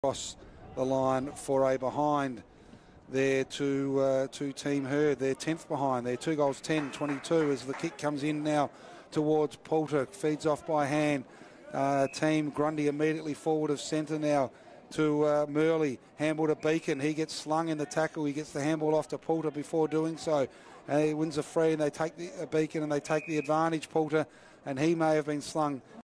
across the line for a behind there to Team Herd. They're 10th behind. They're 2 goals 10-22 as the kick comes in now towards Poulter. Feeds off by hand. Team Grundy immediately forward of centre now to Murley. Handball to Beacon. He gets slung in the tackle. He gets the handball off to Poulter before doing so. He wins a free and they take the Beacon and they take the advantage, Poulter, and he may have been slung